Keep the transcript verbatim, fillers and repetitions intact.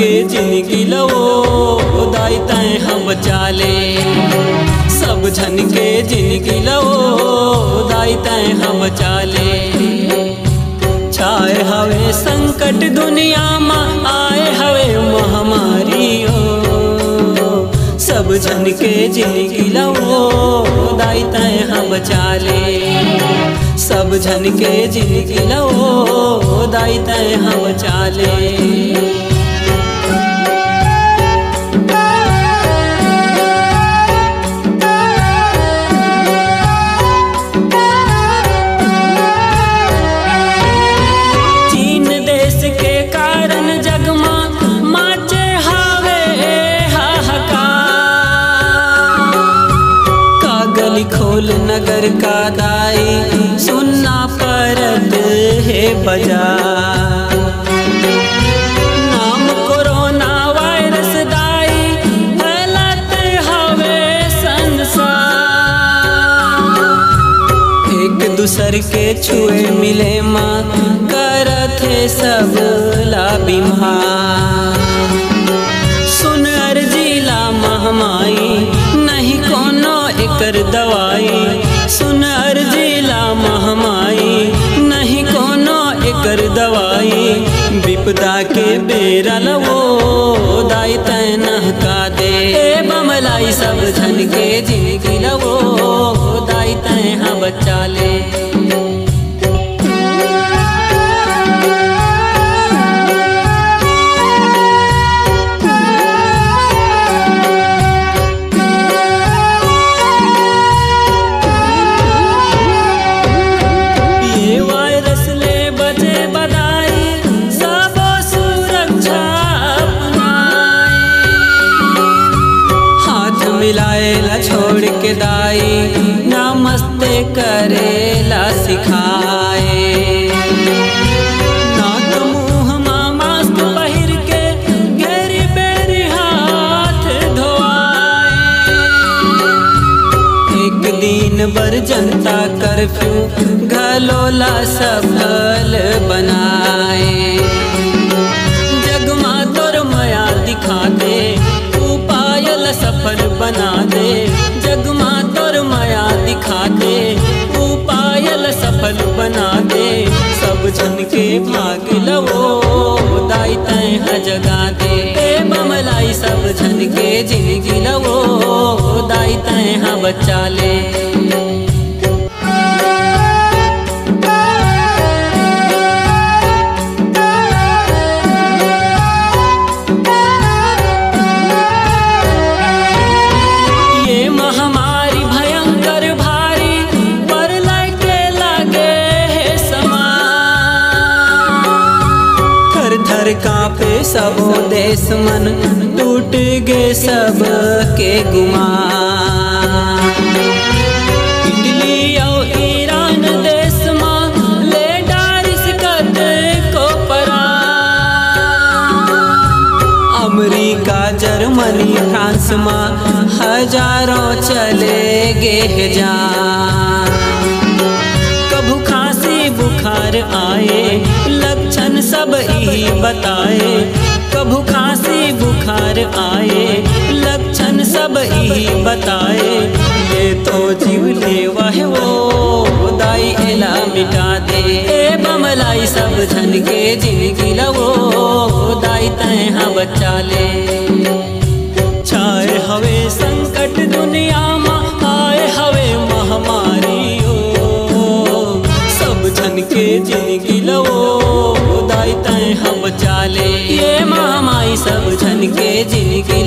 के जिंदगी लवो दाई तय हम चाले। सब झन के जिंदगी लवो दाई तय हम चाले। छाए हवे संकट दुनिया में आए हवे महामारी हो। सब झन के जिंदगी लवो दाई तय हम चाले। सब झन के जिंदगी लवो दाई तय हम चाले। खोल नगर का दाई सुनना परत है बजा। नाम कोरोना वायरस दाई फैलाते हवे संसार। एक दूसर के छुए मिले माँ करत है सब ला बीमार। सुन अर्जीला महमाई नहीं कोनो एकर दवाई। सुन अर्जीला महमाई नहीं कोनो एकर दवाई। विपदा के बेरा लवो दाई तय नहका दे। बमलाई सब झन के जिंदगी लवो दाई तय हाँ बचा ले। मिलाएला छोड़ के दाई नमस्ते करेला सिखाए। नाक मुँह में मास्क पहिर के घेरी बेरी हाथ धोआए। एक दिन बर जनता कर्फ्यू घलोला सफल बनाए। जगमा तोर मया दिखा दे सफल बना दे। जगमा तोर माया दिखा दे उपायल सफल बना दे। सब जन के भाग लवो दाई तय जगा दे। बमलाई सब जन के जिंदगी लवो दाई तय बचा ले। कांपे सब देश मन टूट गए सब के गुमा। इटली और ईरान देश में ले डारिस कद को परा। अमेरिका जर्मनी फ्रांस में हजारों चले गए जान। कभू खांसी बुखार आए लक्षण सब ही बताए। कभू खांसी बुखार आए लक्षण सब ही बताए। ये तो जीव ले वह वो दाई एला मिटा दे। बमलाई सब झन के जिंदगी लवो दाई तय हाँ बचा ले। छाए हवे संकट दुनिया में आए हवे महामारी हो। सब झन के जिंदगी लवो दाई तय हम चाले। ये महामाई सब झन के जिंदगी